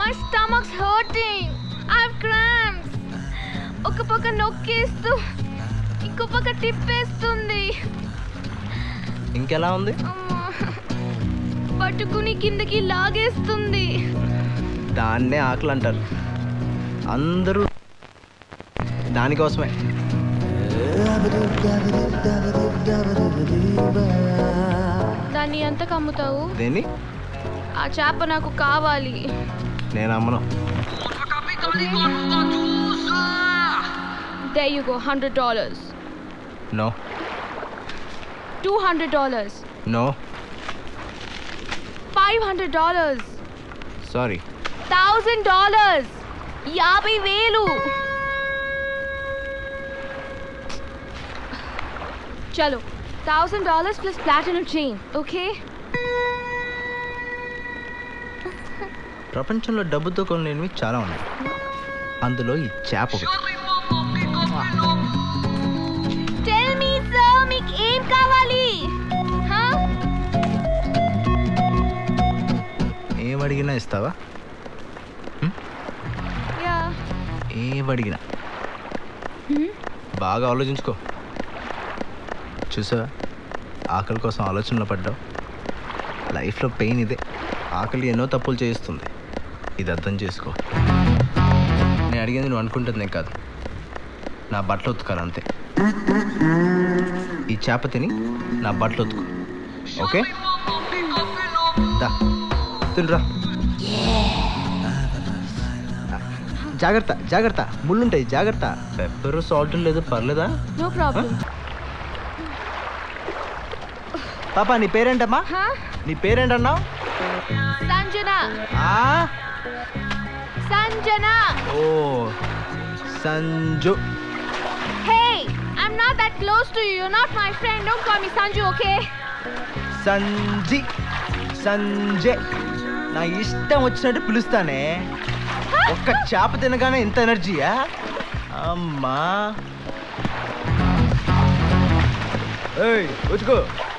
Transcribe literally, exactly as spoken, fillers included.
My stomach's hurting. I have cramps. ఒక పక్క నొక్కేస్తూ ఇంకో పక్క తిప్పేస్తుంది. ఇంకెలా ఉంది? పట్టుకుని కిందకి లాగేస్తుంది. దాన్నే ఆకలి అంటారు. అందరూ దానికోసమే. దాన్ని ఎంతకు అమ్ముతావు? దేన్ని? ఆ చేప నాకు కావాలి. నేను అమ్మను. There you go, one hundred dollars. No. two hundred dollars. No. five hundred dollars. Sorry. one thousand dollars. యాభై వేలు. చలో, one thousand dollars plus platinum chain, okay? ప్రపంచంలో డబ్బుతో కొనలేనివి చాలా ఉన్నాయి. అందులో ఈ చేప ఒకటి. Tell me sir, మీకు ఏం కావాలి? Huh? ఏం అడిగినా ఇస్తావా? Yeah. ఏం అడిగినా బాగా ఆలోచించుకో. చూసావా, ఆకలి కోసం ఆలోచనలో పడ్డావు. లైఫ్లో పెయిన్ ఇదే. ఆకలి ఎన్నో తప్పులు చేయిస్తుంది. ఇది అర్థం చేసుకో. నేను అడిగింది నువ్వు అనుకుంటుంది నేను కాదు. నా బట్టలు ఉతుకాలి అంతే. ఈ చేప తిని నా బట్టలు ఉతుకు. ఓకే? దా తినరా. జాగ్రత్త జాగ్రత్త, ముళ్ళుంటాయి జాగ్రత్త. పెప్పర్ సాల్ట్ లేదు పర్లేదా? No problem. పాపా నీ పేరేంటమ్మా? నీ పేరేంటన్నావు? సంజన. సంజన. ఓ Sanju. Hey, I'm not that close to you. You're not my friend. Don't call me Sanju, okay? Sanji Sanjay. నా ఇష్టం వచ్చినట్టు పిలుస్తానే. ఒక్క చేప తినగానే ఇంత ఎనర్జీయా అమ్మా? ఏయ్ వచ్చుకో.